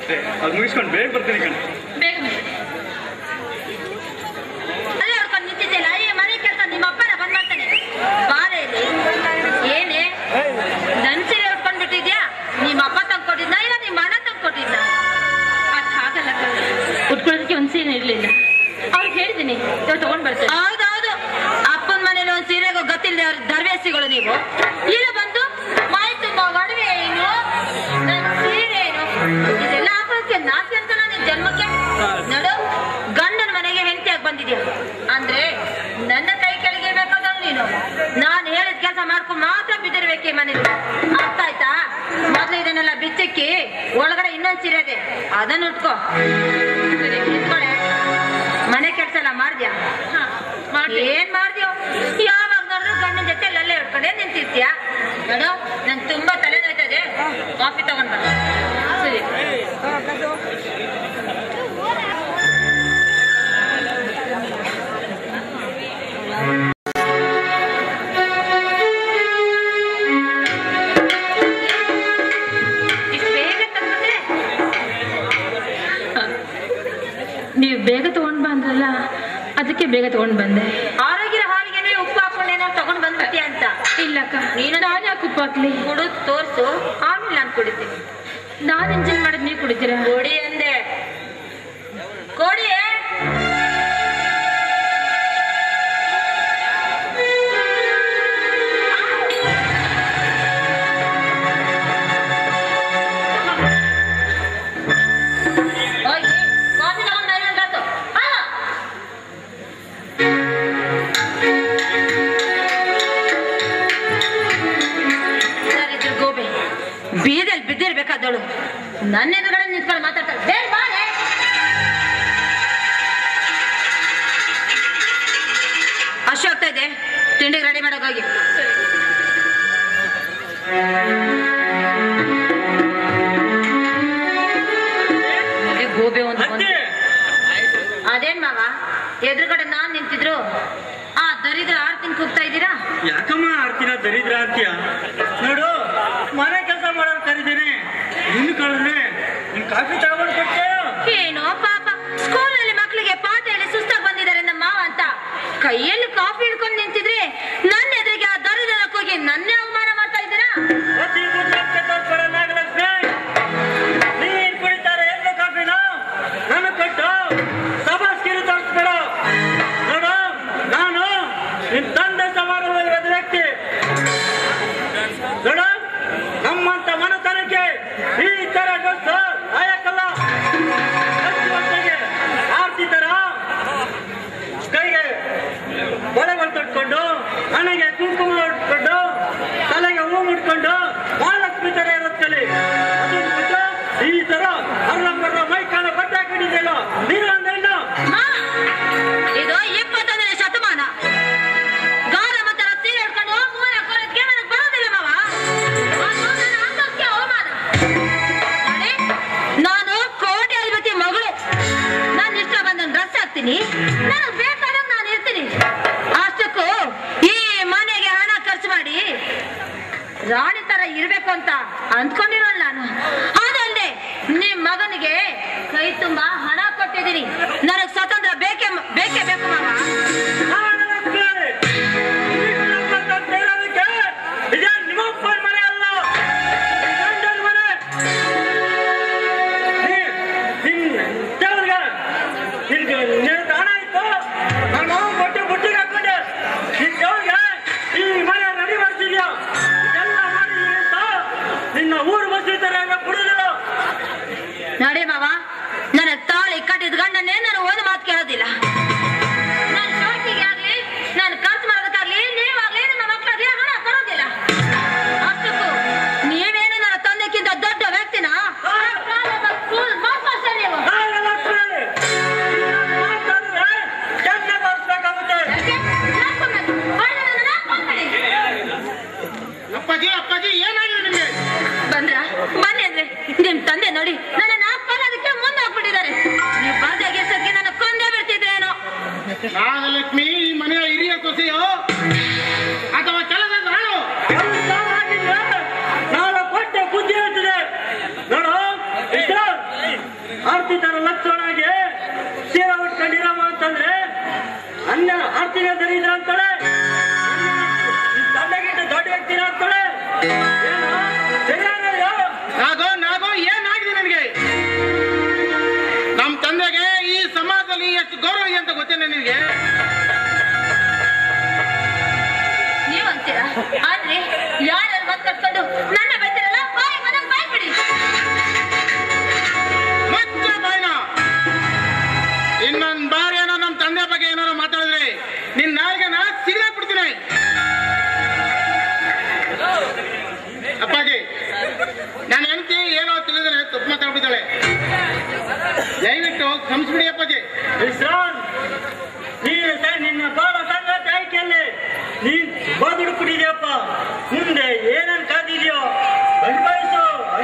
ಅಷ್ಟೇ, ಅದು ಮುಗಿಸ್ಕೊಂಡು ಬೇಗ ಬರ್ತೀನಿ ಕಣ. ಬೇಗ ಅಲ್ಲೇ ಹೊಡ್ಕೊಂಡು ನಿಂತಿದ್ದೆಲ್ಲ, ಈ ಮನೆ ಕೆಲಸ ನಿಮ್ಮ ಅಪ್ಪನ ಬಂದ್ ಮಾಡ್ತಾನೆ. ಬಾರೆ ಏನೇ ನನ್ ಸೀರೆ ಉಟ್ಕೊಂಡ್ ಬಿಟ್ಟಿದ್ಯಾ? ನಿಮ್ಮ ಅಪ್ಪ ತಂದ್ಕೊಟ್ಟಿದ್ನ ಇಲ್ಲ ನಿಮ್ಮ ಅಣ್ಣ ತಂದ್ಕೊಟ್ಟಿದ್ನ? ಅದ್ ಹಾಗಲ್ಲ, ಉಟ್ಕೊಳ್ಳೋದಕ್ಕೆ ಒಂದ್ ಸೀರೆ ಇರ್ಲಿಲ್ಲ. ಅವ್ರಿಗೆ ಹೇಳಿದ್ದೀನಿ ತಗೊಂಡ್ ಬರ್ತಾರೆ. ಹೌದೌದು, ಅಪ್ಪನ ಮನೇಲಿ ಒಂದ್ ಸೀರೆಗೂ ಗೊತ್ತಿಲ್ಲದೆ ಅವ್ರ ದರ್ವೇಸಿಗಳು ನೀವು. ಈಗ ಬಂದು ಮಾಯಿ ತುಂಬ ಒಡವೆ ಏನು, ನನ್ ಸೀರೆ ಏನು, ಇದೆಲ್ಲ ಹಾಕೋದಕ್ಕೆ ನಾಚಿ ಅಂತ ನಿನ್ ಜನ್ಮಕ್ಕೆ. ನೋಡು, ಗಂಡನ ಮನೆಗೆ ಹೆಂಡತಿಯಾಗಿ ಬಂದಿದ್ಯಾ ಅಂದ್ರೆ ನನ್ನ ಕೈ ಕೆಳಗೆ ಬೇಕಾದಳು ನೀನು. ನಾನು ಹೇಳಿದ ಕೆಲಸ ಮಾಡ್ಕೊಂಡು ಮಾತ್ರ ಬಿದ್ದಿರ್ಬೇಕೆ ಮನೇಲಿ, ಅರ್ಥ ಆಯ್ತಾ? ಮೊದ್ಲು ಇದನ್ನೆಲ್ಲ ಬಿಚ್ಚಿಕ್ಕಿ ಒಳಗಡೆ ಇನ್ನೊಂದ್ ಸೀರೆ ಇದೆ, ಅದನ್ನ ಉಟ್ಕೋ. ಮನೆ ಕೆಲಸ ಎಲ್ಲ ಮಾಡ್ದ್ಯಾ? ಏನ್ ಮಾಡ್ದ್ಯೋ? ಯಾವಾಗ ನೋಡಿದ್ರು ಗಂಡನ ಜೊತೆ ಅಲ್ಲೇ ಉಟ್ಕೊಂಡೆ ನಿಂತಿರ್ತೀಯಾ? ನೋಡು, ನನ್ ತುಂಬಾ ತಲೆ ನೋಯ್ತದೆ, ಕಾಫಿ ತಗೊಂಡ್ ಬರ. ಸರಿ. ನೀವು ಬೇಗ ತಗೊಂಡ್ ಬಂದ್ರಲ್ಲ, ಅದಕ್ಕೆ ಬೇಗ ತಗೊಂಡ್ ಬಂದೆ. ಆರೋಗ್ಯ ಹಾಲಿಗೆ ಉಪ್ಪು ಹಾಕೊಂಡು ಏನಾದ್ರು ತಗೊಂಡ್ ಬಂದ್ಬಿಟ್ಟಿ ಅಂತ? ಇಲ್ಲಕ್ಕ, ನಾನು ಯಾಕೆ ಉಪ್ಪು ಹಾಕ್ಲಿ? ಕುಡು ತೋರ್ಸು, ಆಮೇಲೆ ನಾನು ಕುಡಿತೀನಿ. ನಾನು ಎಂಜಾಯ್ ಮಾಡೋದು ನೀವು ಕುಡಿತೀರಾ? ಕೊಡಿ ಅಂದೆ, ಕೊಡಿ. ಬೀದಲ್ಲಿ ಬಿದ್ದಿರ್ಬೇಕಾದಳು ನನ್ನ ಎದುರುಗಡೆ ನಿಂತ್ಕೊಂಡು ಮಾತಾಡ್ತಾಳೆ. ಅಷ್ಟು ಆಗ್ತಾ ಇದೆ, ತಿಂಡಿಗೆ ರೆಡಿ ಮಾಡೋಕ್ಕಾಗಿ. ಗೋಬೆ ಒಂದು. ಅದೇನ್ ಮಾವ, ಎದುರುಗಡೆ ನಾನ್ ನಿಂತಿದ್ರು ಆ ದರಿದ್ರ ಆರ್ತಿನ ಕೂಗ್ತಾ ಇದ್ದೀರಾ? ಯಾಕಮ್ಮ ಆರ್ತಿನ ದರಿದ್ರ ಅಂತೀಯ? ನೋಡು, ಮನೆ ಕೆಲಸ ಮಾಡೋರು ಕರೀತೀನಿ, ಇನ್ನು ಕಳೆದ್ರೆ ನಿನ್ ಕಾಫಿ ತಗೊಂಡು ಕೊಟ್ಟೆ. ಏನೋ ಪಾಪ, ಸ್ಕೂಲಲ್ಲಿ ಮಕ್ಕಳಿಗೆ ಪಾಠ ಹೇಳಿ ಸುಸ್ತಾಗಿ ಬಂದಿದ್ದಾರೆ ನಮ್ಮ ಮಾವ ಅಂತ ಕೈಯಲ್ಲಿ ಕಾಫಿ ಹಿಡ್ಕೊಂಡು ನಿಂತಿದ್ರೆ ನನ್ನ ಎದುರಿಗೆ ಆ ದರಿದ್ರ ಹೋಗಿ ನನ್ನೇ ಅವಮಾನ ಮಾಡ್ತಾ ಇದ್ದೀರಾ? ನೀನ್ ಕುಡಿತಾರೆ ಎಲ್ಲ ಕಾಫಿನ ನನಗೆ ಕೊಟ್ಟು ಸಭಾಸ್ಕಿರಿ ತೋರಿಸ್ಬೇಡ. ನೋಡು, ನಾನು ನಿನ್ ತಂದೆ ಸಮಾರಂಭದ ವ್ಯಕ್ತಿ. ನೋಡು, ನಮ್ಮಂತ ಮನತನಕ್ಕೆ ಈ ತರ ಗೊತ್ತು ಆಯಕ್ಕಲ್ಲ. ಆರ್ತಿ ತರ ಕೈಗೆ ಬಳೆಗಳು ತೊಟ್ಕೊಂಡು, ಮನೆಗೆ ಕುಂಕುಮ ಇಟ್ಕೊಂಡು, ತಲೆಗೆ ಹೂ ಮುಟ್ಕೊಂಡು ಮಹಾಲಕ್ಷ್ಮಿ ತರ ಇರುತ್ತಲ್ಲಿ ಅದನ್ನು ಬಿಟ್ಟು ಈ ತರ ಅರ್ಧ ಮೈ ಕಾಲ ಬಟ್ಟೆ ಹಾಕಿಟ್ಟಿದ್ದೆಲ್ಲ ನೀನು ಅಂದೇನು? ಇದು 21ನೇ ಶತಮಾನ. ಗಾರ ಮತ್ತೆ ಸೀರೆ ಹಿಡ್ಕೊಂಡು ಮೂಲೆ ಕೊರಕ್ಕೆ ನನಗೆ ಬರೋದಿಲ್ಲ ಮಾವ. ನನ್ನ ಅಂಗಕ್ಕೆ ಅವಮಾನ. ನಾನು ಕೋಟ್ಯಾಧಿಪತಿ ಮಗಳು, ನಾನು ಇಷ್ಟ ಬಂದ ಡ್ರೆಸ್ ಹಾಕ್ತೀನಿ, ನನಗೆ ಬೇಕಾದಾಗ ನಾನು ಇರ್ತೀನಿ. ಅಷ್ಟಕ್ಕೂ ಈ ಮನೆಗೆ ಹಣ ಖರ್ಚು ಮಾಡಿ ರಾಣಿ ತರ ಇರ್ಬೇಕು ಅಂತ ಅಂದ್ಕೊಂಡಿರೋಲ್ಲ ನಾನು. ಅದಲ್ಲದೆ ನಿಮ್ ಮಗನಿಗೆ ಕೈ ತುಂಬಾ ಹಣ ಕೊಟ್ಟಿದ್ದೀನಿ. ನನಗ್ ಸ್ವಾತಂತ್ರ್ಯ ಬೇಕೇ ಬೇಕು ಮಾವ. ನಡಿ ಮಾವ, ನನ್ನ ತಾಳಿ ಕಟ್ಟಿದ ಗಂಡನ್ನೇ ನಾನು ಒಂದು ಮಾತು ಕೇಳೋದಿಲ್ಲ. ನನ್ನ ಶೋಕಿಗೆ ಆಗ್ಲಿ, ನಾನು ಖರ್ಚು ಮಾಡೋದಕ್ಕಾಗ್ಲಿ, ನೀವಾಗ್ಲಿ ನಿಮ್ಮ ಮಕ್ಕಳಿಗೆ ಹಣ ಕೊಡೋದಿಲ್ಲ. ಅಷ್ಟಕ್ಕೂ ನೀವೇನು ನನ್ನ ತಂದೆಕ್ಕಿಂತ ದೊಡ್ಡ ವ್ಯಕ್ತಿನ? ಬಂದ್ರ ಬನ್ನಿ ಅಂದ್ರೆ ನಿಮ್ ತಂದೆ ನೋಡಿ ನನ್ನ ನಾಲ್ಕು ಅದಕ್ಕೆ ಮುಂದೆ ಹೋಗ್ಬಿಟ್ಟಿದ್ದಾರೆ. ನೀವು ಬರ್ದಾಗಿರ್ಸಕ್ಕೆ ನನ್ನ ಕೊಂದೇ ಬಿಡ್ತಿದ್ರೆ ಆರ್ತಿತರ ಲಕ್ಷಣಗೆ ಸೀರೆ ಉಟ್ಕೊಂಡಿರಮ್ಮ ಅಂತಂದ್ರೆ ಅನ್ನ ಆರ್ತಿನ ದರಿದ್ರ ಅಂತಾಳೆ, ತಂದೆಗಿಂತ ದೊಡ್ಡ ವ್ಯಕ್ತಿನ ಅಂತಾಳೆ. ನಾಗೋ ಏನಾಗಿದೆ ನನಗೆ? ನಮ್ಮ ತಂದೆಗೆ ಈ ಸಮಾಜದಲ್ಲಿ ಎಷ್ಟು ಗೌರವ ಇದೆ ಅಂತ ಗೊತ್ತೇನೆ ನಿನಗೆ? ನೀವು ಅಂತೀರಾ? ಆದ್ರೆ ಯಾರು ಮತ್ ಕಟ್ಕೊಂಡು ನನ್ನ ಬೈತಾರಲ್ಲ, ಬಾಯಿ ಮನಗ್ ಬಾಯ್ ಬಿಡಿ. ಮತ್ತೆ ಬಾಯ್ನ ಇನ್ನೊಂದ್ ಬಾರಿ ಏನೋ ನಮ್ಮ ತಂದೆ ಬಗ್ಗೆ ಏನಾರು ಮಾತಾಡಿದ್ರೆ ನಿನ್ ನಾಲ್ಗೆ ನಾ ಸಿಗಲಾಕ್ಬಿಡ್ತೀನಿ. ಅಪ್ಪಾಜಿ, ನನ್ನ ಹೆಂಡತಿ ಏನೋ ತಿಳಿದ್ರೆ ತಪ್ಪು ಮಾತಾಡ್ಬಿದ್ದಾಳೆ, ದಯವಿಟ್ಟು ಕ್ಷಮಿಸ್ಬಿಡಿ ಅಪ್ಪಾಜಿ. ನಿನ್ನ ಬಾಳ ಸಂಗಾತಿ ಆಯ್ಕೆಯಲ್ಲಿ ನೀನ್ ಬದುಡ್ಬಿಟ್ಟಿದ್ಯಪ್ಪ. ಮುಂದೆ ಏನನ್ ಕಾದಿದ್ಯೋ ಅನುಭವಿಸು.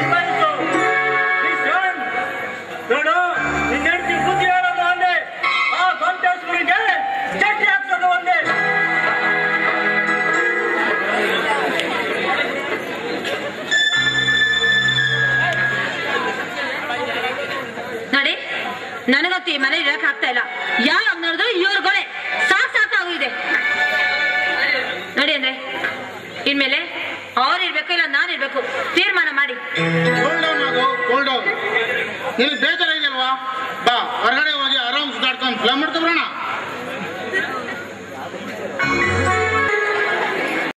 ನೋಡು, ನಿನ್ನ ಹೆಂಡತಿ ಬುದ್ಧಿ ಹೇಳೋದು ಒಂದೇ, ಆ ಸಂತೋಷಗಳಿಗೆ ಚಟ್ಟಿ ಹಾಕ್ಸೋದು ಒಂದೇ. ನೋಡಿ, ನನಗಂತೂ ಈ ಮನೆ ಇರಕ್ ಆಗ್ತಾ ಇಲ್ಲ. ಯಾವಾಗ ನೋಡಿದ್ರು ಇವ್ರುಗಳೇ ಸಾಕಾಗಿದೆ. ನೋಡಿ ಅಂದ್ರೆ ಇನ್ಮೇಲೆ ಅವ್ರು ಇರ್ಬೇಕು ಇಲ್ಲ ನಾನು ಇರ್ಬೇಕು, ತೀರ್ಮಾನ ಮಾಡಿ. Cool down. ನಿನಗೆ ಬೇಜಾರಾಗಿಲ್ವಾ? ಬಾ, ಹೊರಗಡೆ ಹೋಗಿ ಆರಾಮ್ ಸುತ್ತಾಡ್ಕೊಂಡು ಫಿಲಮ್ ಮಾಡ್ಕೊಂಡ್ಬರೋಣ.